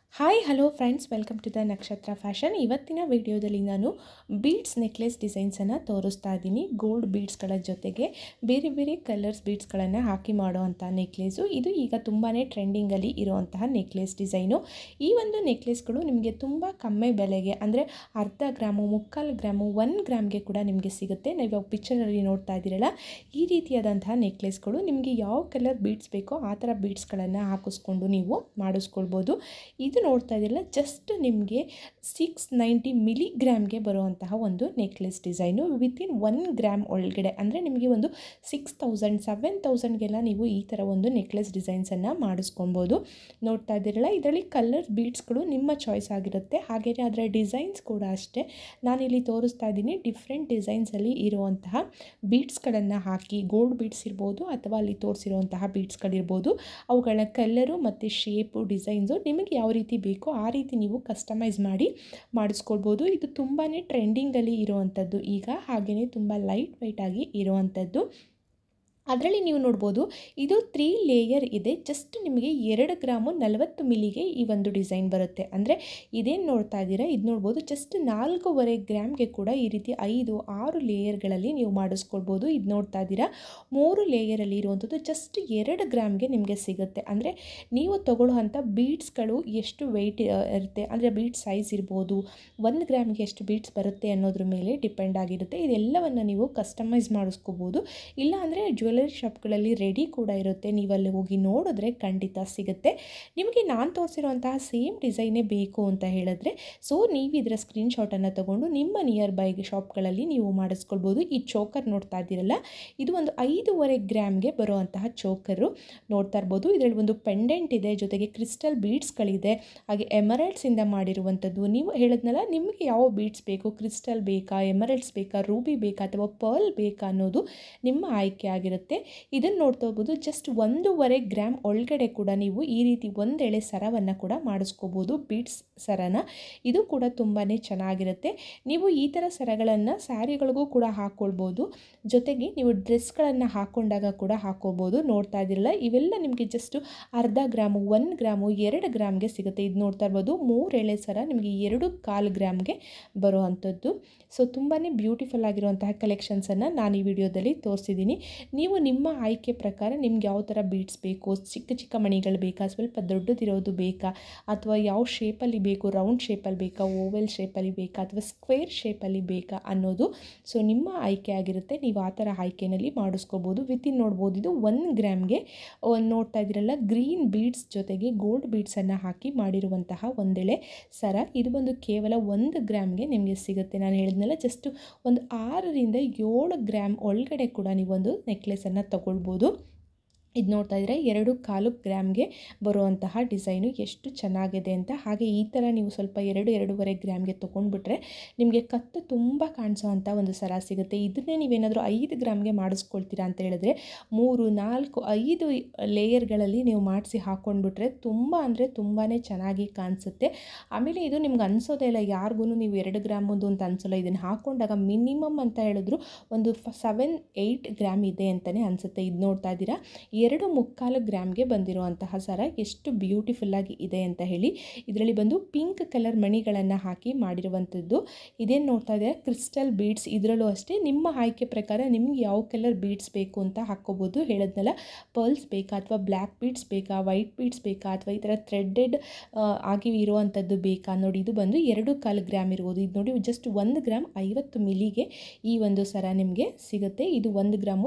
Hi hello friends, welcome to the Nakshatra fashion. ಇವತ್ತಿನ ವಿಡಿಯೋದಲ್ಲಿ ನಾನು ಬೀಡ್ಸ್ ನೆಕ್ಲೆಸ್ ಡಿಸೈನ್ಸನ್ನು ತೋರಿಸ್ತಾ ಇದ್ದೀನಿ. ಗೋಲ್ಡ್ ಬೀಡ್ಸ್ಗಳ ಜೊತೆಗೆ ಬೇರೆ ಬೇರೆ ಕಲರ್ಸ್ ಬೀಡ್ಸ್ಗಳನ್ನು ಹಾಕಿ ಮಾಡುವಂಥ ನೆಕ್ಲೆಸು. ಇದು ಈಗ ತುಂಬಾ ಟ್ರೆಂಡಿಂಗಲ್ಲಿ ಇರುವಂತಹ ನೆಕ್ಲೆಸ್ ಡಿಸೈನು. ಈ ಒಂದು ನೆಕ್ಲೆಸ್ಗಳು ನಿಮಗೆ ತುಂಬ ಕಮ್ಮಿ ಬೆಲೆಗೆ, ಅಂದರೆ ಅರ್ಧ ಗ್ರಾಮು, ಮುಕ್ಕಾಲು ಗ್ರಾಮು, 1 ಗ್ರಾಮ್ಗೆ ಕೂಡ ನಿಮಗೆ ಸಿಗುತ್ತೆ. ನೀವು ಪಿಕ್ಚರಲ್ಲಿ ನೋಡ್ತಾ ಇದ್ದೀರಲ್ಲ, ಈ ರೀತಿಯಾದಂತಹ ನೆಕ್ಲೆಸ್ಗಳು ನಿಮಗೆ ಯಾವ ಕಲರ್ ಬೀಡ್ಸ್ ಬೇಕೋ ಆ ಥರ ಬೀಡ್ಸ್ಗಳನ್ನು ಹಾಕಿಸ್ಕೊಂಡು ನೀವು ಮಾಡಿಸ್ಕೊಳ್ಬೋದು. ಇದು ನೋಡ್ತಾ ಇದ್ದೀರಲ್ಲ, ಜಸ್ಟ್ ನಿಮಗೆ 690 ಮಿಲಿಗ್ರಾಮ್ಗೆ ಬರುವಂತಹ ಒಂದು ನೆಕ್ಲೆಸ್ ಡಿಸೈನು. ವಿತಿನ್ 1 ಗ್ರಾಮ್ ಒಳಗಡೆ, ಅಂದರೆ ನಿಮಗೆ ಒಂದು 6000 7000ಗೆಲ್ಲ ನೀವು ಈ ಥರ ಒಂದು ನೆಕ್ಲೆಸ್ ಡಿಸೈನ್ಸನ್ನು ಮಾಡಿಸ್ಕೊಬೋದು. ನೋಡ್ತಾ ಇದ್ದೀರಲ್ಲ, ಇದರಲ್ಲಿ ಕಲರ್ ಬೀಡ್ಸ್ಗಳು ನಿಮ್ಮ ಚಾಯ್ಸ್ ಆಗಿರುತ್ತೆ. ಹಾಗೆಯೇ ಅದರ ಡಿಸೈನ್ಸ್ ಕೂಡ ಅಷ್ಟೇ. ನಾನಿಲ್ಲಿ ತೋರಿಸ್ತಾ ಇದ್ದೀನಿ ಡಿಫ್ರೆಂಟ್ ಡಿಸೈನ್ಸಲ್ಲಿ ಇರುವಂತಹ ಬೀಡ್ಸ್ಗಳನ್ನು ಹಾಕಿ, ಗೋಲ್ಡ್ ಬೀಡ್ಸ್ ಇರ್ಬೋದು ಅಥವಾ ಅಲ್ಲಿ ತೋರಿಸಿರುವಂತಹ ಬೀಡ್ಸ್ಗಳಿರ್ಬೋದು, ಅವುಗಳ ಕಲರು ಮತ್ತು ಶೇಪು, ಡಿಸೈನ್ಸು ನಿಮಗೆ ಯಾವ ರೀತಿ ಬೇಕೋ ಆ ರೀತಿ ನೀವು ಕಸ್ಟಮೈಸ್ ಮಾಡಿ ಮಾಡಿಸ್ಕೊಳ್ಬೋದು. ಇದು ತುಂಬಾ ಟ್ರೆಂಡಿಂಗಲ್ಲಿ ಇರುವಂಥದ್ದು ಈಗ, ಹಾಗೆಯೇ ತುಂಬ ಲೈಟ್ ವೆಯ್ಟ್ ಆಗಿ ಇರುವಂಥದ್ದು. ಅದರಲ್ಲಿ ನೀವು ನೋಡ್ಬೋದು, ಇದು 3 ಲೇಯರ್ ಇದೆ. ಜಸ್ಟ್ ನಿಮಗೆ 2 ಗ್ರಾಮು 40 ಮಿಲಿಗೆ ಈ ಒಂದು ಡಿಸೈನ್ ಬರುತ್ತೆ. ಅಂದರೆ ಇದೇನು ನೋಡ್ತಾ ಇದ್ದೀರಾ, ಇದು ನೋಡ್ಬೋದು, ಜಸ್ಟ್ 4.5 ಗ್ರಾಮ್ಗೆ ಕೂಡ ಈ ರೀತಿ 5-6 ಲೇಯರ್ಗಳಲ್ಲಿ ನೀವು ಮಾಡಿಸ್ಕೊಳ್ಬೋದು. ಇದು ನೋಡ್ತಾ ಇದ್ದೀರಾ, 3 ಲೇಯರಲ್ಲಿ ಇರುವಂಥದ್ದು ಜಸ್ಟ್ 2 ಗ್ರಾಮ್ಗೆ ನಿಮಗೆ ಸಿಗುತ್ತೆ. ಅಂದರೆ ನೀವು ತಗೊಳ್ಳುವಂಥ ಬೀಡ್ಸ್ಗಳು ಎಷ್ಟು ವೆಯ್ಟ್ ಇರುತ್ತೆ, ಅಂದರೆ ಬೀಡ್ಸ್ ಸೈಜ್ ಇರ್ಬೋದು, 1 ಗ್ರಾಮ್ಗೆ ಎಷ್ಟು ಬೀಡ್ಸ್ ಬರುತ್ತೆ ಅನ್ನೋದ್ರ ಮೇಲೆ ಡಿಪೆಂಡ್ ಆಗಿರುತ್ತೆ. ಇದೆಲ್ಲವನ್ನು ನೀವು ಕಸ್ಟಮೈಸ್ ಮಾಡಿಸ್ಕೋಬೋದು. ಇಲ್ಲ ಅಂದರೆ ಜ್ಯುವೆಲ್ಲರಿ ಶಾಪ್ಗಳಲ್ಲಿ ರೆಡಿ ಕೂಡ ಇರುತ್ತೆ, ನೀವಲ್ಲಿ ಹೋಗಿ ನೋಡಿದ್ರೆ ಖಂಡಿತ ಸಿಗುತ್ತೆ. ನಿಮಗೆ ನಾನು ತೋರಿಸಿರುವಂತಹ ಸೇಮ್ ಡಿಸೈನೇ ಬೇಕು ಅಂತ ಹೇಳಿದ್ರೆ, ಸೊ ನೀವು ಇದರ ಸ್ಕ್ರೀನ್ಶಾಟನ್ನು ತಗೊಂಡು ನಿಮ್ಮ ನಿಯರ್ ಬೈ ಶಾಪ್ಗಳಲ್ಲಿ ನೀವು ಮಾಡಿಸ್ಕೊಳ್ಬೋದು. ಈ ಚೋಕರ್ ನೋಡ್ತಾ ಇದ್ದೀರಲ್ಲ, ಇದು ಒಂದು 5.5 ಗ್ರಾಮ್ಗೆ ಬರುವಂತಹ ಚೋಕರು ನೋಡ್ತಾ ಇರ್ಬೋದು. ಇದರಲ್ಲಿ ಒಂದು ಪೆಂಡೆಂಟ್ ಇದೆ, ಜೊತೆಗೆ ಕ್ರಿಸ್ಟಲ್ ಬೀಡ್ಸ್ಗಳಿದೆ, ಹಾಗೆ ಎಮರಲ್ಡ್ಸಿಂದ ಮಾಡಿರುವಂಥದ್ದು. ನೀವು ಹೇಳಿದ್ನಲ್ಲ, ನಿಮಗೆ ಯಾವ ಬೀಡ್ಸ್ ಬೇಕು, ಕ್ರಿಸ್ಟಲ್ ಬೇಕಾ, ಎಮರಲ್ಡ್ಸ್ ಬೇಕಾ, ರೂಬಿ ಬೇಕಾ ಅಥವಾ ಪರ್ಲ್ ಬೇಕಾ ಅನ್ನೋದು ನಿಮ್ಮ ಆಯ್ಕೆ ಆಗಿರುತ್ತೆ. ಇದನ್ನು ನೋಡ್ತಾ ಹೋಗ್ಬೋದು, ಜಸ್ಟ್ 1.5 ಗ್ರಾಮ್ ಒಳಗಡೆ ಕೂಡ ನೀವು ಈ ರೀತಿ ಒಂದೆಳೆ ಸರವನ್ನು ಕೂಡ ಮಾಡಿಸ್ಕೋಬೋದು, ಬೀಡ್ಸ್ ಸರನ. ಇದು ಕೂಡ ತುಂಬಾ ಚೆನ್ನಾಗಿರುತ್ತೆ. ನೀವು ಈ ಥರ ಸರಗಳನ್ನು ಸ್ಯಾರಿಗಳಿಗೂ ಕೂಡ ಹಾಕ್ಕೊಳ್ಬೋದು, ಜೊತೆಗೆ ನೀವು ಡ್ರೆಸ್ಗಳನ್ನು ಹಾಕ್ಕೊಂಡಾಗ ಕೂಡ ಹಾಕ್ಕೋಬೋದು. ನೋಡ್ತಾ ಇದ್ದಿರಲ್ಲ, ಇವೆಲ್ಲ ನಿಮಗೆ ಜಸ್ಟ್ ಅರ್ಧ ಗ್ರಾಮು, 1 ಗ್ರಾಮು, 2 ಗ್ರಾಮ್ಗೆ ಸಿಗುತ್ತೆ. ಇದು ನೋಡ್ತಾ ಇರ್ಬೋದು, 3 ಎಳೆ ಸರ ನಿಮಗೆ 2.25 ಗ್ರಾಮ್ಗೆ ಬರುವಂಥದ್ದು. ಸೊ ತುಂಬಾ ಬ್ಯೂಟಿಫುಲ್ ಆಗಿರುವಂತಹ ಕಲೆಕ್ಷನ್ಸನ್ನು ನಾನು ಈ ವಿಡಿಯೋದಲ್ಲಿ ತೋರಿಸಿದ್ದೀನಿ. ನೀವು ನಿಮ್ಮ ಆಯ್ಕೆ ಪ್ರಕಾರ ನಿಮ್ಗೆ ಯಾವ ಥರ ಬೀಡ್ಸ್ ಬೇಕು, ಚಿಕ್ಕ ಚಿಕ್ಕ ಮಣಿಗಳು ಬೇಕಾ, ಸ್ವಲ್ಪ ದೊಡ್ಡದಿರೋದು ಬೇಕಾ, ಅಥವಾ ಯಾವ ಶೇಪಲ್ಲಿ ಬೇಕು, ರೌಂಡ್ ಶೇಪಲ್ಲಿ ಬೇಕಾ, ಓವೆಲ್ ಶೇಪಲ್ಲಿ ಬೇಕಾ, ಅಥವಾ ಸ್ಕ್ವೇರ್ ಶೇಪಲ್ಲಿ ಬೇಕಾ ಅನ್ನೋದು ಸೊ ನಿಮ್ಮ ಆಯ್ಕೆ ಆಗಿರುತ್ತೆ. ನೀವು ಆ ಥರ ಆಯ್ಕೆಯಲ್ಲಿ ಮಾಡಿಸ್ಕೋಬೋದು. ವಿತಿನ್ ನೋಡ್ಬೋದು, ಇದು 1 ಗ್ರಾಮ್ಗೆ ನೋಡ್ತಾ ಇದ್ದೀರಲ್ಲ, ಗ್ರೀನ್ ಬೀಡ್ಸ್ ಜೊತೆಗೆ ಗೋಲ್ಡ್ ಬೀಡ್ಸನ್ನು ಹಾಕಿ ಮಾಡಿರುವಂತಹ ಒಂದೆಳೆ ಸರ. ಇದು ಬಂದು ಕೇವಲ 1 ಗ್ರಾಮ್ಗೆ ನಿಮಗೆ ಸಿಗುತ್ತೆ. ನಾನು ಹೇಳಿದ್ನಲ್ಲ, ಜಸ್ಟ್ ಒಂದು 6ರಿಂದ 7 ಗ್ರಾಮ್ ಒಳಗಡೆ ಕೂಡ ನೀವೊಂದು ನೆಕ್ಲೆಸನ್ನು ತಗೊಳ್ಬೋದು. ಇದು ನೋಡ್ತಾ ಇದ್ದರೆ 2.25 ಗ್ರಾಮ್ಗೆ ಬರುವಂತಹ ಡಿಸೈನು ಎಷ್ಟು ಚೆನ್ನಾಗಿದೆ ಅಂತ. ಹಾಗೆ ಈ ಥರ ನೀವು ಸ್ವಲ್ಪ 2-2.5 ಗ್ರಾಮ್ಗೆ ತೊಗೊಂಡ್ಬಿಟ್ರೆ ನಿಮಗೆ ಕತ್ತು ತುಂಬ ಕಾಣಿಸೋವಂಥ ಒಂದು ಸರ ಸಿಗುತ್ತೆ. ಇದನ್ನೇ ನೀವೇನಾದರೂ 5 ಗ್ರಾಮ್ಗೆ ಮಾಡಿಸ್ಕೊಳ್ತೀರಾ ಅಂತ ಹೇಳಿದ್ರೆ 3, 4, 5 ಲೇಯರ್ಗಳಲ್ಲಿ ನೀವು ಮಾಡಿಸಿ ಹಾಕ್ಕೊಂಡ್ಬಿಟ್ರೆ ತುಂಬ ಅಂದರೆ ತುಂಬಾ ಚೆನ್ನಾಗಿ ಕಾಣಿಸುತ್ತೆ. ಆಮೇಲೆ ಇದು ನಿಮ್ಗೆ ಅನಿಸೋದೇ ಇಲ್ಲ, ಯಾರಿಗೂ ನೀವು 2 ಗ್ರಾಮದು ಅಂತ ಅನಿಸೋಲ್ಲ. ಇದನ್ನು ಹಾಕ್ಕೊಂಡಾಗ ಮಿನಿಮಮ್ ಅಂತ ಹೇಳಿದ್ರು ಒಂದು 7-8 ಗ್ರಾಮ್ ಇದೆ ಅಂತಲೇ ಅನಿಸುತ್ತೆ. ಇದು ನೋಡ್ತಾ ಇದ್ದೀರಾ, 2.25 ಗ್ರಾಮ್ಗೆ ಬಂದಿರುವಂತಹ ಸರ ಎಷ್ಟು ಬ್ಯೂಟಿಫುಲ್ಲಾಗಿ ಇದೆ ಅಂತ ಹೇಳಿ. ಇದರಲ್ಲಿ ಬಂದು ಪಿಂಕ್ ಕಲರ್ ಮಣಿಗಳನ್ನು ಹಾಕಿ ಮಾಡಿರುವಂಥದ್ದು. ಇದೇನು ನೋಡ್ತಾ ಇದ್ದಾರೆ, ಕ್ರಿಸ್ಟಲ್ ಬೀಡ್ಸ್. ಇದರಲ್ಲೂ ಅಷ್ಟೇ ನಿಮ್ಮ ಆಯ್ಕೆ ಪ್ರಕಾರ ನಿಮ್ಗೆ ಯಾವ ಕಲರ್ ಬೀಡ್ಸ್ ಬೇಕು ಅಂತ ಹಾಕ್ಕೋಬೋದು. ಹೇಳಿದ್ನಲ್ಲ, ಪರ್ಲ್ಸ್ ಬೇಕಾ ಅಥವಾ ಬ್ಲ್ಯಾಕ್ ಬೀಡ್ಸ್ ಬೇಕಾ, ವೈಟ್ ಬೀಡ್ಸ್ ಬೇಕಾ, ಅಥವಾ ಈ ಥರ ಥ್ರೆಡ್ಡೆಡ್ ಆಗಿ ಇರುವಂಥದ್ದು ಬೇಕಾ ನೋಡಿ. ಇದು ಬಂದು 2.25 ಗ್ರಾಮ್ ಇರ್ಬೋದು. ಇದು ನೋಡಿ, ಜಸ್ಟ್ 1 ಗ್ರಾಮ್ 50 ಮಿಲಿಗೆ ಈ ಒಂದು ಸರ ನಿಮಗೆ ಸಿಗುತ್ತೆ. ಇದು 1 ಗ್ರಾಮು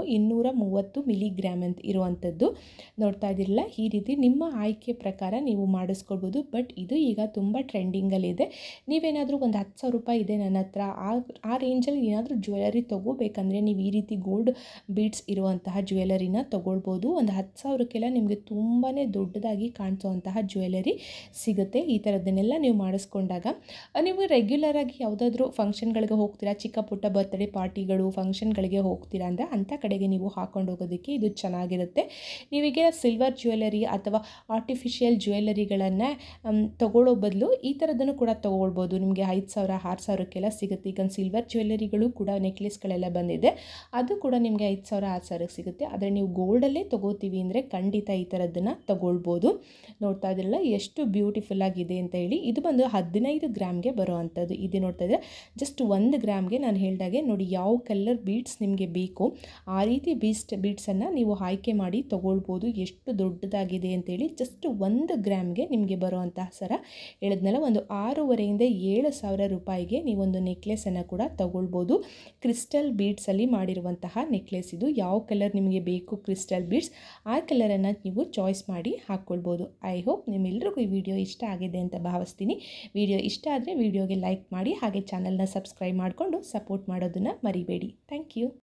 230 ಮಿಲಿಗ್ರಾಮ್ ಅಂತ ಇರುವಂಥದ್ದು. ನೋಡ್ತಾ ಇದ್ದೀರಲ್ಲ, ಈ ರೀತಿ ನಿಮ್ಮ ಆಯ್ಕೆ ಪ್ರಕಾರ ನೀವು ಮಾಡಿಸ್ಕೊಳ್ಬೋದು. ಬಟ್ ಇದು ಈಗ ತುಂಬ ಟ್ರೆಂಡಿಂಗಲ್ಲಿದೆ. ನೀವೇನಾದರೂ ಒಂದು 10,000 ರೂಪಾಯಿ ಇದೆ ನನ್ನ ಹತ್ರ, ಆ ರೇಂಜಲ್ಲಿ ಏನಾದರೂ ಜ್ಯುವೆಲರಿ ತೊಗೋಬೇಕಂದ್ರೆ ನೀವು ಈ ರೀತಿ ಗೋಲ್ಡ್ ಬೀಡ್ಸ್ ಇರುವಂತಹ ಜ್ಯುವೆಲರಿನ ತೊಗೊಳ್ಬೋದು. ಒಂದು 10,000ಕ್ಕೆಲ್ಲ ನಿಮಗೆ ತುಂಬಾ ದೊಡ್ಡದಾಗಿ ಕಾಣಿಸುವಂತಹ ಜ್ಯುವೆಲರಿ ಸಿಗುತ್ತೆ. ಈ ಥರದ್ದನ್ನೆಲ್ಲ ನೀವು ಮಾಡಿಸ್ಕೊಂಡಾಗ ನೀವು ರೆಗ್ಯುಲರಾಗಿ ಯಾವುದಾದ್ರೂ ಫಂಕ್ಷನ್ಗಳಿಗೆ ಹೋಗ್ತೀರಾ, ಚಿಕ್ಕ ಪುಟ್ಟ ಬರ್ತ್ಡೇ ಪಾರ್ಟಿಗಳು, ಫಂಕ್ಷನ್ಗಳಿಗೆ ಹೋಗ್ತೀರಾ ಅಂದರೆ ಅಂಥ ಕಡೆಗೆ ನೀವು ಹಾಕ್ಕೊಂಡು ಹೋಗೋದಕ್ಕೆ ಇದು ಚೆನ್ನಾಗಿರುತ್ತೆ. ನೀವೀಗ ಸಿಲ್ವರ್ ಜ್ಯುವೆಲರಿ ಅಥವಾ ಆರ್ಟಿಫಿಷಿಯಲ್ ಜ್ಯುವೆಲರಿಗಳನ್ನು ತೊಗೊಳ್ಳೋ ಬದಲು ಈ ಥರದನ್ನು ಕೂಡ ತೊಗೊಳ್ಬೋದು. ನಿಮಗೆ 5,000 6,000ಕ್ಕೆಲ್ಲ ಸಿಗುತ್ತೆ. ಈಗ ಸಿಲ್ವರ್ ಜ್ಯುವೆಲರಿಗಳು ಕೂಡ ನೆಕ್ಲೆಸ್ಗಳೆಲ್ಲ ಬಂದಿದೆ, ಅದು ಕೂಡ ನಿಮಗೆ 5,000 6,000ಕ್ಕೆ ಸಿಗುತ್ತೆ. ಆದರೆ ನೀವು ಗೋಲ್ಡಲ್ಲೇ ತೊಗೋತೀವಿ ಅಂದರೆ ಖಂಡಿತ ಈ ಥರದ್ದನ್ನು ತೊಗೊಳ್ಬೋದು. ನೋಡ್ತಾ ಇದ್ರಲ್ಲ ಎಷ್ಟು ಬ್ಯೂಟಿಫುಲ್ ಆಗಿದೆ ಅಂತ ಹೇಳಿ. ಇದು ಬಂದು 15 ಗ್ರಾಮ್ಗೆ ಬರೋ ಅಂಥದ್ದು. ಇದು ನೋಡ್ತಾ ಇದ್ದರೆ ಜಸ್ಟ್ 1 ಗ್ರಾಮ್ಗೆ ನಾನು ಹೇಳಿದಾಗೆ ನೋಡಿ ಯಾವ ಕಲರ್ ಬೀಡ್ಸ್ ನಿಮಗೆ ಬೇಕು ಆ ರೀತಿ ಬೀಡ್ಸನ್ನು ನೀವು ಆಯ್ಕೆ ಮಾಡಿ ತೊಗೊಳ್ಬೋದು. ಎಷ್ಟು ದೊಡ್ಡದಾಗಿದೆ ಅಂತೇಳಿ. ಜಸ್ಟ್ 1 ಗ್ರಾಮ್ಗೆ ನಿಮಗೆ ಬರುವಂತಹ ಸರ ಹೇಳಿದ್ನಲ್ಲ, ಒಂದು 6,500 7,000 ರೂಪಾಯಿಗೆ ನೀವೊಂದು ನೆಕ್ಲೆಸನ್ನು ಕೂಡ ತೊಗೊಳ್ಬೋದು. ಕ್ರಿಸ್ಟಲ್ ಬೀಡ್ಸಲ್ಲಿ ಮಾಡಿರುವಂತಹ ನೆಕ್ಲೆಸ್ ಇದು. ಯಾವ ಕಲರ್ ನಿಮಗೆ ಬೇಕು ಕ್ರಿಸ್ಟಲ್ ಬೀಡ್ಸ್ ಆ ಕಲರನ್ನು ನೀವು ಚಾಯ್ಸ್ ಮಾಡಿ ಹಾಕ್ಕೊಳ್ಬೋದು. ಐ ಹೋಪ್ ನಿಮ್ಮೆಲ್ಲರಿಗೂ ಈ ವಿಡಿಯೋ ಇಷ್ಟ ಆಗಿದೆ ಅಂತ ಭಾವಿಸ್ತೀನಿ. ವಿಡಿಯೋ ಇಷ್ಟ ಆದರೆ ವಿಡಿಯೋಗೆ ಲೈಕ್ ಮಾಡಿ, ಹಾಗೆ ಚಾನಲ್ನ ಸಬ್ಸ್ಕ್ರೈಬ್ ಮಾಡಿಕೊಂಡು ಸಪೋರ್ಟ್ ಮಾಡೋದನ್ನು ಮರಿಬೇಡಿ. Thank you.